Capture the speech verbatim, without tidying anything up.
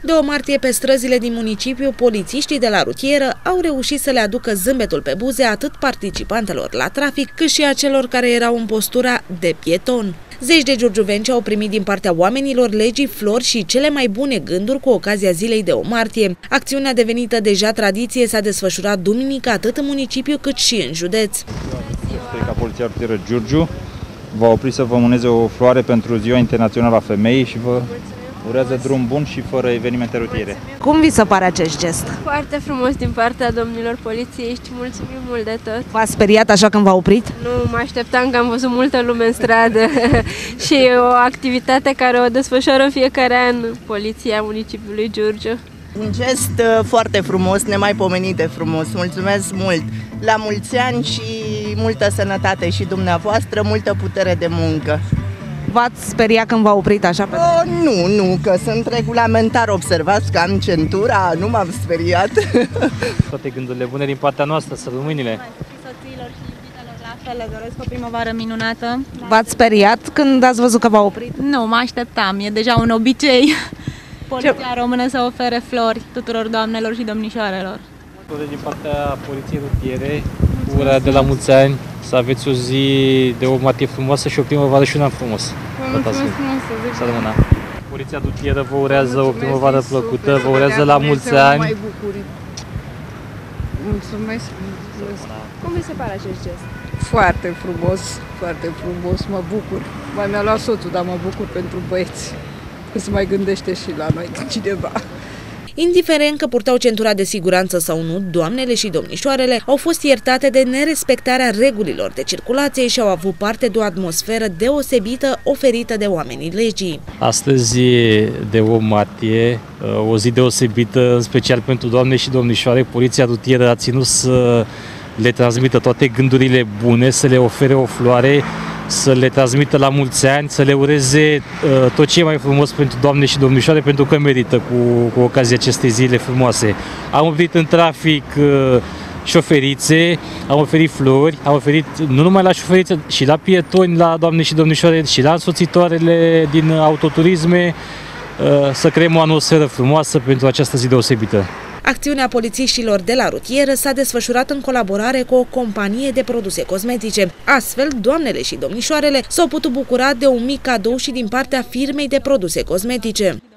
De o martie pe străzile din municipiu, polițiștii de la rutieră au reușit să le aducă zâmbetul pe buze atât participantelor la trafic, cât și acelor care erau în postura de pieton. Zeci de giurgiuveni au primit din partea oamenilor legii, flori și cele mai bune gânduri cu ocazia zilei de o martie. Acțiunea devenită deja tradiție s-a desfășurat duminică atât în municipiu cât și în județ. Ca Poliția Rutieră Giurgiu v-a oprit să vă mâneze o floare pentru Ziua Internațională a Femeii și vă urează drum bun și fără evenimente rutiere. Cum vi se pare acest gest? Foarte frumos din partea domnilor polițiști, mulțumim mult de tot. V-a speriat așa când v-a oprit? Nu mă așteptam, că am văzut multă lume în stradă și e o activitate care o desfășoară în fiecare an Poliția Municipiului Giurgiu. Un gest foarte frumos, nemaipomenit de frumos. Mulțumesc mult! La mulți ani și multă sănătate și dumneavoastră, multă putere de muncă. V-ați speriat când v-a oprit așa? Pe... Oh, nu, nu, că sunt regulamentar observați că am centura, nu m-am speriat. Toate gândurile bune din partea noastră, să rămâinile. Soțiilor și iubitelor la fel, le doresc o primăvară minunată. V-ați speriat când ați văzut că v-a oprit? Nu, mă așteptam, e deja un obicei. Poliția română să ofere flori tuturor doamnelor și domnișoarelor. Din partea Poliției Rutiere, ura de la mulți ani, să aveți o zi de o martie frumoasă și o primăvară și un an frumos. Vă mulțumesc frumos, să rămână. Poliția Rutieră vă urează o primăvară plăcută, vă urează la mulți ani. Mulțumesc. Cum vi se pare acest gest? Foarte frumos, foarte frumos, mă bucur. Mai mi-a luat soțul, dar mă bucur pentru băieți. Că se mai gândește și la noi cineva. Indiferent că purtau centura de siguranță sau nu, doamnele și domnișoarele au fost iertate de nerespectarea regulilor de circulație și au avut parte de o atmosferă deosebită oferită de oamenii legii. Astăzi, de o martie, o zi deosebită, în special pentru doamne și domnișoare, Poliția Rutieră a ținut să le transmită toate gândurile bune, să le ofere o floare, să le transmită la mulți ani, să le ureze uh, tot ce e mai frumos pentru doamne și domnișoare, pentru că merită cu, cu ocazia acestei zile frumoase. Am oprit în trafic uh, șoferițe, am oferit flori, am oferit nu numai la șoferițe, și la pietoni, la doamne și domnișoare, și la însoțitoarele din autoturisme, uh, să creăm o atmosferă frumoasă pentru această zi deosebită. Acțiunea polițiștilor de la rutieră s-a desfășurat în colaborare cu o companie de produse cosmetice. Astfel, doamnele și domnișoarele s-au putut bucura de un mic cadou și din partea firmei de produse cosmetice.